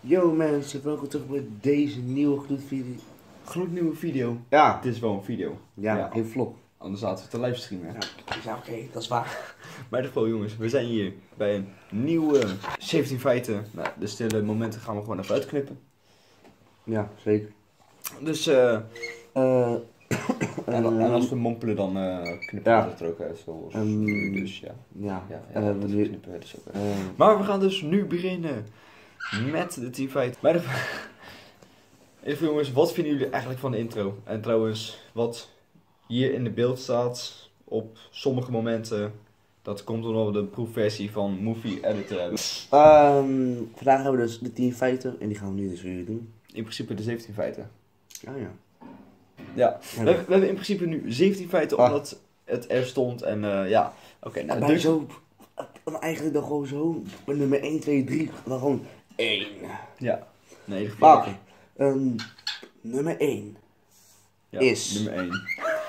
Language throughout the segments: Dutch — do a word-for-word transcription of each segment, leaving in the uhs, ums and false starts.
Yo mensen, welkom terug bij deze nieuwe gloedvideo. Gloednieuwe video. Ja. Het is wel een video. Ja, Ja. geen vlog. Anders zaten we te livestreamen. Ja, ja oké, okay, dat is waar. Maar in ieder geval jongens, we zijn hier bij een nieuwe zeventien feiten. Nou, de stille momenten gaan we gewoon even uitknippen. Ja, zeker. Dus eh... Uh, en, uh, en als we mompelen dan uh, knippen ja. we het er ook uit. Zoals um, nu, dus ja. Ja, ja, ja en hebben we nu... knippen we dus ook uit. Uh, maar we gaan dus nu beginnen met de tien feiten. Maar de... Even jongens, wat vinden jullie eigenlijk van de intro? En trouwens, wat hier in de beeld staat op sommige momenten, dat komt omdat we de proefversie van Movie Editor hebben. Um, vandaag hebben we dus de tien feiten en die gaan we nu dus weer doen. In principe de zeventien feiten. Oh ja. Ja, we, we hebben in principe nu zeventien feiten ah. omdat het er stond en uh, ja, oké. Okay, nou, dus... zo... Eigenlijk dan gewoon zo, nummer één, twee, drie, dan gewoon één. Ja, nee, in ieder geval. Ah, um, nummer één ja, is... Nummer één.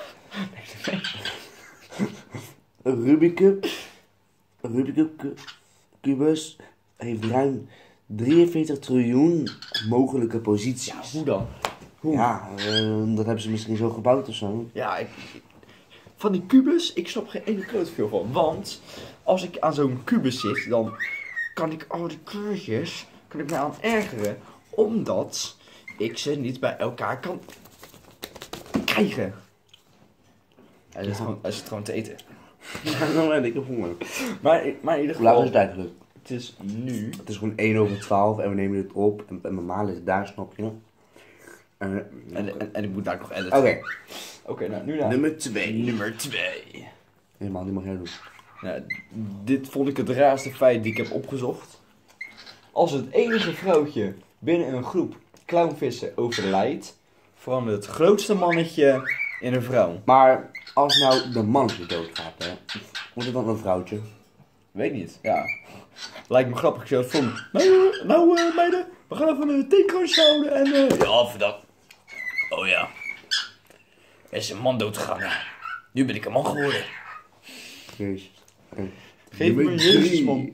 Een Rubik's Cube, een Rubik's Cube kubus heeft ruim drieënveertig triljoen mogelijke posities. Ja, hoe dan? Hoe? Ja, uh, dat hebben ze misschien zo gebouwd of zo. Ja, ik, van die kubus, ik snap geen ene kloot veel van. Want als ik aan zo'n kubus zit, dan kan ik al die kleurtjes, kan ik mij aan ergeren. Omdat ik ze niet bij elkaar kan krijgen. Hij zit, ja. gewoon, hij zit gewoon te eten. Ja, nou, ik heb honger. Maar, maar in ieder geval... Hoe laat is het eigenlijk? Het is nu... Het is gewoon één over twaalf en we nemen dit op. En, en normaal is het daar, snap je? En, en, en, en ik moet daar nog editen. Oké. Okay. Oké, okay, nou nu naar... Nummer twee. Nummer twee. Helemaal, die mag jij doen. Nou, dit vond ik het raarste feit die ik heb opgezocht. Als het enige vrouwtje binnen een groep clownvissen overlijdt, verandert het grootste mannetje in een vrouw. Maar als nou de mannetje doodgaat, hè, wordt het dan een vrouwtje? Weet niet, ja. Lijkt me grappig, zo van, nou, nou uh, meiden, we gaan even een theekransje houden en uh... ja, voor dat. Oh ja. Er is een man doodgegaan, ja. Nu ben ik een man geworden. Jezus. Okay. Geef me een Jezus, man.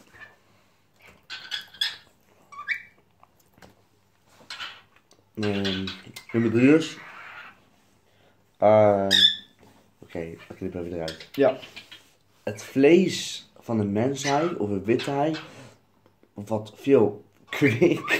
Um, nummer drie is... Uh, Oké, okay, ik knip even eruit. Ja. Het vlees van de mensheid, of een witheid, wat veel kwik...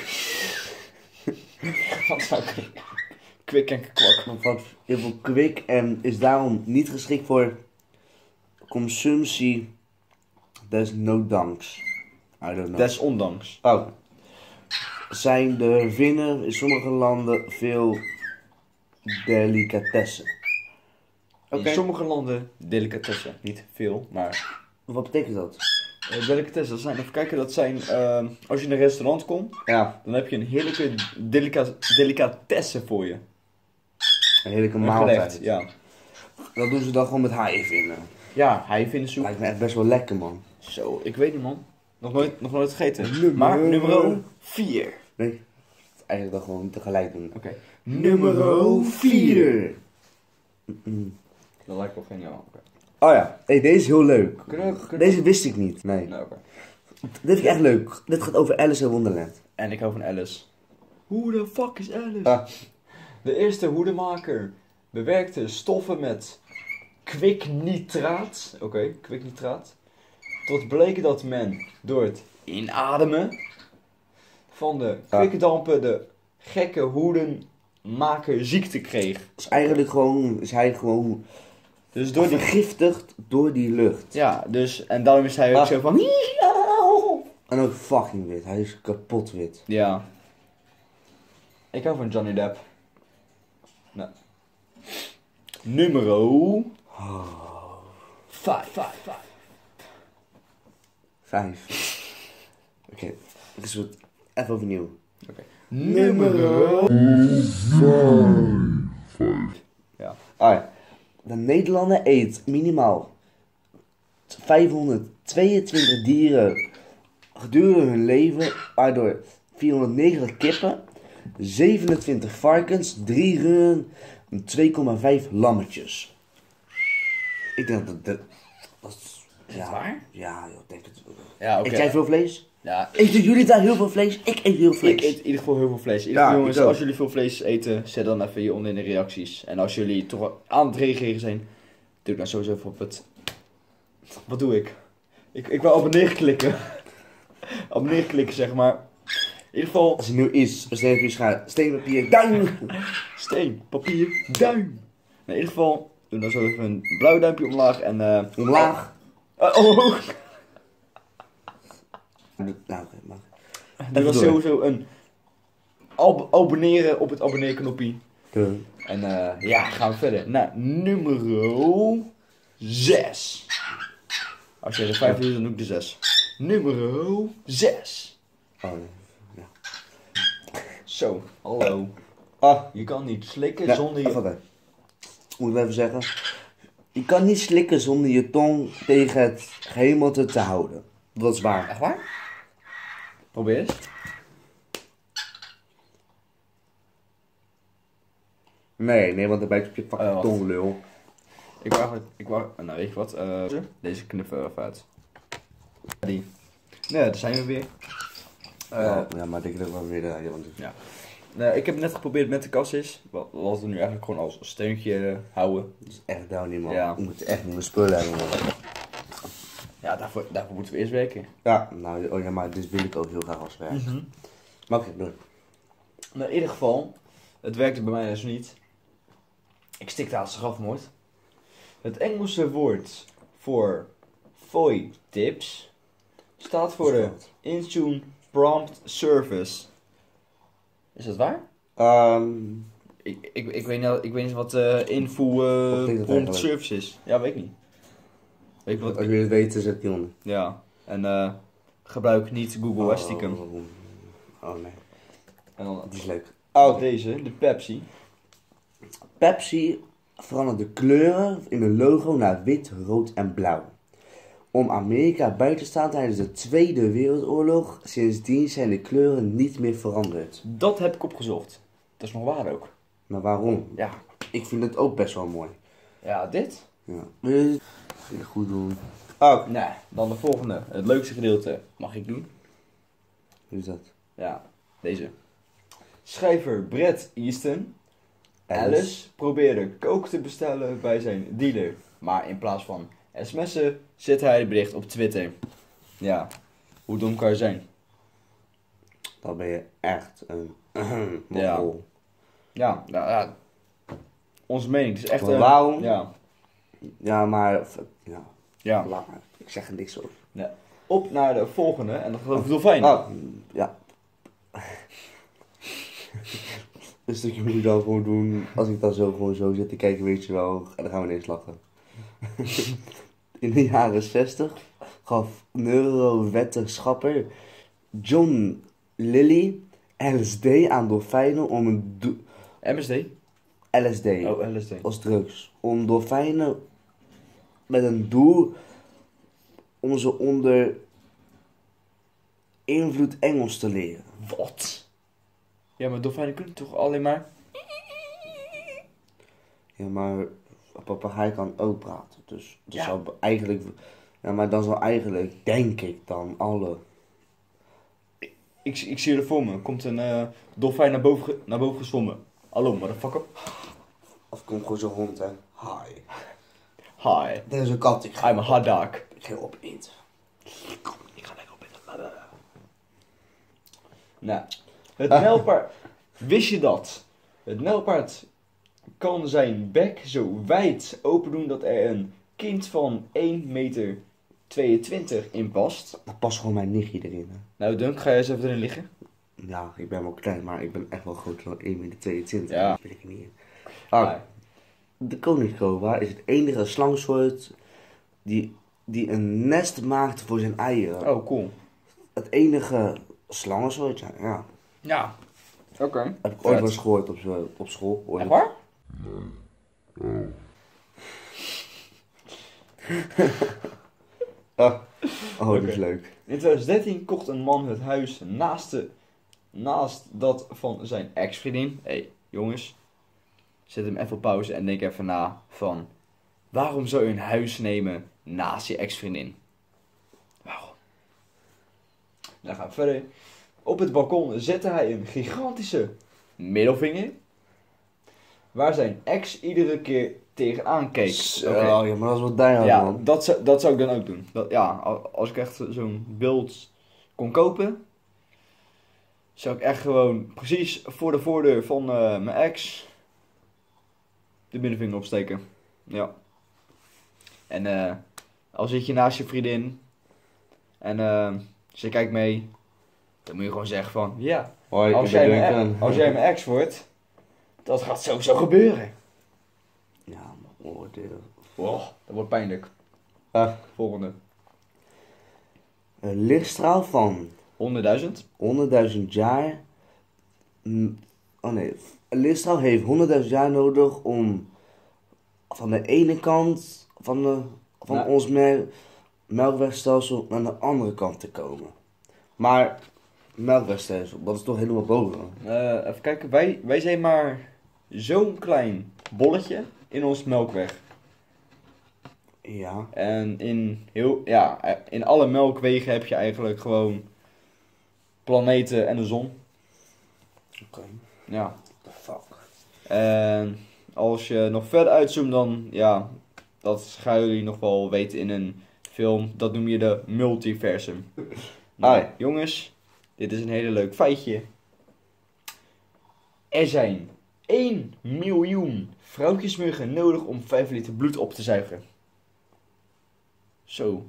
Wat zou kwik? Kwik en kwak. Wat heel veel kwik en is daarom niet geschikt voor consumptie desnoodanks. I don't know. Desondanks. Oh. Zijn de vinnen in sommige landen veel delicatessen. Okay. In sommige landen delicatessen. Niet veel, maar... Wat betekent dat? Uh, delicatessen, dat zijn, even kijken, dat zijn... Uh, als je in een restaurant komt, ja. Dan heb je een heerlijke delica delicatessen voor je. Een heerlijke een maaltijd. Gerecht, ja. Dat doen ze dan gewoon met haaienvinnen. Ja, haaienvinnensoep. Lijkt me echt best wel lekker, man. Zo, ik weet niet, man. Nog nooit, nog nooit gegeten. Nummer... Maar nummer vier. Nee, eigenlijk dan gewoon tegelijk doen. Oké. Okay. Nummer vier. Mm. Dat lijkt wel geniaal. Okay. Oh ja, hey, deze is heel leuk. Kunnen we, kunnen deze we... wist ik niet. Nee. nee okay. Dit vind ik echt leuk. Dit gaat over Alice in Wonderland. En ik hou van Alice. Hoe de fuck is Alice? Ah. De eerste hoedemaker bewerkte stoffen met kwiknitraat. Oké, okay, kwiknitraat. Tot bleek dat men door het inademen van de kwikdampen de gekke hoedenmaker ziekte kreeg. Dus eigenlijk gewoon, is hij gewoon dus door die... vergiftigd door die lucht. Ja, dus, en daarom is hij ook ah. zo van... En ook fucking wit, hij is kapot wit. Ja. Ik hou van Johnny Depp. Nou. Numero... Oh. Vijf. Vijf. Vijf. Vijf. Oké, okay. Dus even overnieuw. Oké. Okay. Numero... Vijf. Ja. Alright. De Nederlander eet minimaal vijfhonderdtweeëntwintig dieren gedurende hun leven, waardoor vierhonderdnegentig kippen, zevenentwintig varkens, drie runnen en twee komma vijf lammetjes. Ik denk dat dat, dat Is het Ja. waar? Ja, joh, denk het. Ja, oké. Eet jij veel vlees? Ja, Eten jullie daar heel veel vlees? Ik eet heel vlees. ik eet in ieder geval heel veel vlees. In ieder Ja, geval, jongens, ik ook. als jullie veel vlees eten, zet dan even hieronder in de reacties. En als jullie toch wel aan het reageren zijn, druk dan sowieso even op het... Wat doe ik? Ik, ik wil abonneer klikken. Abonneer klikken, zeg maar. In ieder geval, Als er nu is, steen, papier, schaar, steen, papier, duim. steen, papier, duim. In ieder geval, doe dan zo even een blauw duimpje omlaag en... eh Omlaag. oh, oh. Nou, oké, maar. Doe dan door. sowieso een ab abonneren op het abonneerknopje. De- En eh, ja, gaan we verder naar nummer zes. Als je er vijf doet, dan doe ik de zes. Nummer zes. Oh, ja. Zo, hallo. Ah, Je kan niet slikken ja, zonder even je... kijken. Moet ik even zeggen. Je kan niet slikken zonder je tong tegen het gehemelte te houden. Dat is waar. Echt waar? Probeer eens. Nee, nee, want dan bijt op je fucking Eh, wacht. tong, lul. Ik wou eigenlijk... Ik wou... Nou, weet je wat? eh, deze knippen we even uit. Die. Nee, daar zijn we weer. Eh, Ja, ja, maar ik denk dat wel weer de... Want... Ja. Nou, ik heb net geprobeerd met de kassis. Wat, wat we nu eigenlijk gewoon als steuntje eh, houden. Dat is echt down niet, man. Ja. Je moet echt nieuwe spullen hebben, man. Ja, daarvoor, daarvoor moeten we eerst werken. Ja, nou, oh ja, maar dit wil ik ook heel graag als werk. Maar oké, doe. Nou, in ieder geval, het werkte bij mij dus niet. Ik stikte aan strafmoord. Het Engelse woord voor fooi tips staat voor de Intune Prompt Service. Is dat waar? Ehm, Ik, ik, ik, weet, niet, ik weet niet wat uh, info Wat uh, betekent het prompt eigenlijk? service is. Ja, weet ik niet. Weet ik wat? als jullie het weten, zet die onder. Ja, en eh gebruik niet Google oh, stiekem. Oh, oh nee, En dan die is leuk. oh, deze, de Pepsi. Pepsi verandert de kleuren in de logo naar wit, rood en blauw. Om Amerika buiten te staan tijdens de Tweede Wereldoorlog. Sindsdien zijn de kleuren niet meer veranderd. Dat heb ik opgezocht. Dat is nog waar ook. Maar waarom? Ja. Ik vind het ook best wel mooi. Ja, dit? Ja. Wil je het goed doen? Oh, Nee, dan de volgende. Het leukste gedeelte mag ik doen. hoe is dat? Ja, deze. Schrijver Bret Easton Alice. Alice probeerde coke te bestellen bij zijn dealer. Maar in plaats van sms'en zette hij het bericht op Twitter. Ja, hoe dom kan je zijn? Dan ben je echt een Ja. mogol. Ja, nou ja. Onze mening het is echt Maar een... waarom? Ja, Ja, maar... Ja, ja. laat maar. Ik zeg er niks over. Op naar de volgende en dat gaat over dolfijnen. Oh, ja. Een stukje moet ik dan gewoon doen. Als ik dan zo gewoon zo zit te kijken, weet je wel. En dan gaan we ineens lachen. In de jaren zestig gaf neurowetenschapper John Lilly L S D aan dolfijnen om een... do- M S D? L S D. Oh, L S D. Als drugs. Om dolfijnen met een doel om ze onder invloed Engels te leren. Wat? Ja, maar dolfijnen kunnen toch alleen maar... Ja, maar een papegaai kan ook praten. Dus dat Ja. zou eigenlijk... Ja, maar dan zou eigenlijk, denk ik dan, alle... Ik, ik zie er voor me. Komt een eh, dolfijn naar boven, ge- naar boven gezwommen. Hallo, motherfucker. Of komt gewoon zo'n hond, hè. Hi. Hi, Dit is een kat. Ik ga, I'm a hot dog. ik ga op eten. Ik ga lekker op eten. Nou, het nijlpaard... Wist je dat? Het nijlpaard kan zijn bek zo wijd open doen dat er een kind van één meter tweeëntwintig in past. Dat past gewoon mijn nichtje erin, hè. Nou, Dunk, ga je eens even erin liggen? Ja, ik ben wel klein, maar ik ben echt wel groter dan één meter tweeëntwintig. Ja. Dat weet ik niet in. Ah, de koningscobra is het enige slangsoort die, die een nest maakt voor zijn eieren. Oh, cool. Het enige slangensoort, ja. ja. Ja. Oké. Okay. Heb ik ooit wel eens gehoord op, zo- op school. Ooit. Echt waar? Ah. Oh, dat is Oké. leuk. In twintig dertien kocht een man het huis naast, de, naast dat van zijn ex-vriendin. Hé, hey, jongens. Zet hem even op pauze en denk even na van... Waarom zou je een huis nemen naast je ex-vriendin? Dan gaan we verder. Op het balkon zette hij een gigantische middelvinger. Waar zijn ex iedere keer tegenaan keek. Zo, Oké. ja, maar dat is wat die had, Ja, man. dat zou, dat zou ik dan ook doen. Dat, ja, als ik echt zo'n beeld kon kopen, zou ik echt gewoon precies voor de voordeur van uh, mijn ex de middenvinger opsteken. Ja. En uh, al zit je naast je vriendin en uh, ze kijkt mee, dan moet je gewoon zeggen van, ja, Hoi, als ik jij, ben mijn, Duncan. als jij mijn ex wordt, dat gaat sowieso gebeuren. Ja, man, oordeel. Wow, dat wordt pijnlijk. Ah, Volgende. een lichtstraal van honderdduizend. honderdduizend jaar. Mm, Oh nee, een lichtstraal heeft honderdduizend jaar nodig om van de ene kant van, de, van Nou. ons me- melkwegstelsel naar de andere kant te komen. Maar melkwegstelsel, dat is toch helemaal boven. Uh, even kijken, wij, wij zijn maar zo'n klein bolletje in ons melkweg. Ja. En in, heel, ja, in alle melkwegen heb je eigenlijk gewoon planeten en de zon. Oké. Ja. The fuck. En als je nog verder uitzoomt dan, ja, dat gaan jullie nog wel weten in een film. Dat noem je de multiversum. Nou, Ah. jongens, dit is een hele leuk feitje. Er zijn één miljoen vrouwtjesmuggen nodig om vijf liter bloed op te zuigen. Zo.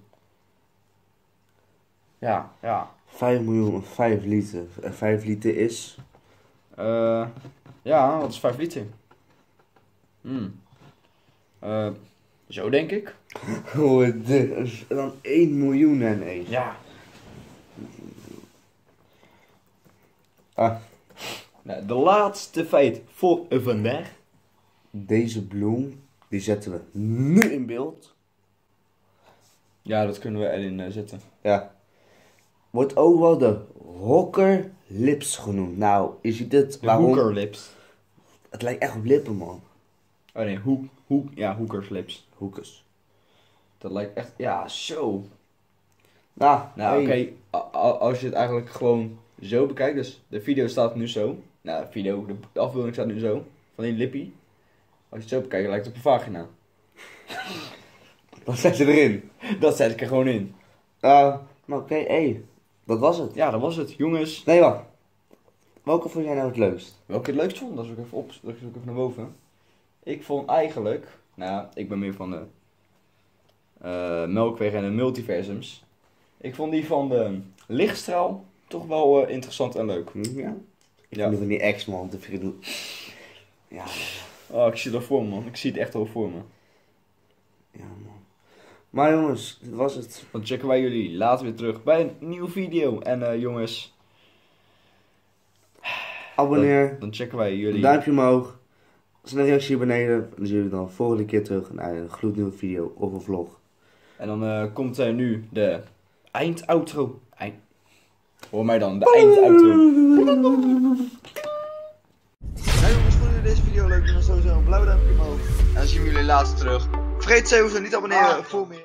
Ja, ja. vijf miljoen, vijf liter. En vijf liter is... Uh, ja, wat is vijf liter? Hmm. Uh, zo denk ik. Oh, dit is dan één miljoen en één. Ja. Ah, Nou, de laatste feit voor vandaag. deze bloem, die zetten we nu in beeld. Ja, dat kunnen we erin uh, zetten. Ja. Wordt ook wel de Hocker Lips genoemd. Nou, je ziet het. De hoekerlips. Het lijkt echt op lippen, man. Oh nee, hoek, hoek, ja, hoekerslips. Hoekers. Dat lijkt echt, ja, zo. Nou, Nou, hey. oké, a- a- als je het eigenlijk gewoon zo bekijkt, dus de video staat nu zo. Nou, de video, de, de afbeelding staat nu zo, van die lippie. Als je het zo bekijkt, lijkt het op een vagina. Wat zet je erin? Dat zet ik er gewoon in. Uh, maar oké, hé. Dat was het. Ja, dat was het. Jongens, Nee, wacht. Welke vond jij nou het leukst? welke het leukst vond, dat zoek ik even op, dat zoek ik even naar boven. Ik vond eigenlijk, nou, ik ben meer van de uh, Melkweg en de multiversums. Ik vond die van de lichtstraal toch wel uh, interessant en leuk. Hm, ja? Ik Ja. vind van die ex-man te vrienden. Ja, Oh, ik zie het al voor me, man. Ik zie het echt al voor me. ja, man. Maar jongens, dit was het. Dan checken wij jullie later weer terug bij een nieuwe video. En uh, jongens, Abonneer. dan checken wij jullie. Duimpje omhoog. Snel reactie hier beneden. En dan zien jullie dan volgende keer terug naar een gloednieuwe video of een vlog. En dan uh, komt er nu de eindoutro. Eind... Hoor mij dan, de eindoutro. Nou jongens, vonden jullie deze video leuk? Doe dan sowieso een blauw duimpje omhoog. En dan zien we jullie later terug. Vergeet sowieso niet te abonneren voor meer.